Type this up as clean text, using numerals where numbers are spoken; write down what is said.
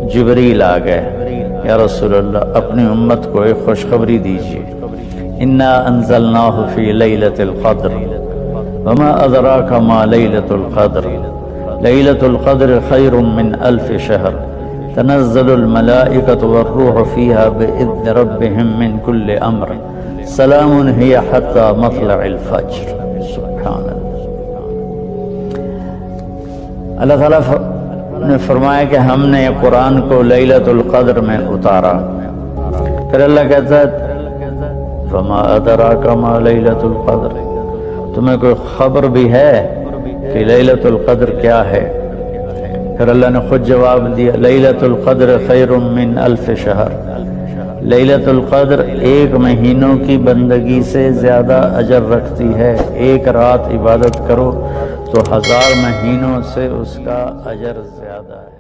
جبریل آ گئے، یا رسول اللہ اپنی امت کو ایک خوشخبری دیجیے، انا انزلناہ فی لیلۃ القدر وما ادراک ما لیلۃ القدر لیلۃ القدر خیر من الف شہر تنزل الملائکۃ والروح فیہا باذن ربہم من کل امر سلام ہی حتی مطلع الفجر۔ سبحان اللہ۔ اللہ تعالیٰ نے فرمایا کہ ہم نے قرآن کو لیلۃ القدر میں اتارا، پھر اللہ کہتا ہے فما ادراک ما لیلۃ القدر، تمہیں کوئی خبر بھی ہے کہ لیلۃ القدر کیا ہے؟ پھر اللہ نے خود جواب دیا لیلۃ القدر خیر من الف شہر، لیلۃ القدر ایک مہینوں کی بندگی سے زیادہ اجر رکھتی ہے، ایک رات عبادت کرو تو 1000 مہینوں سے اس کا اجر زیادہ ہے۔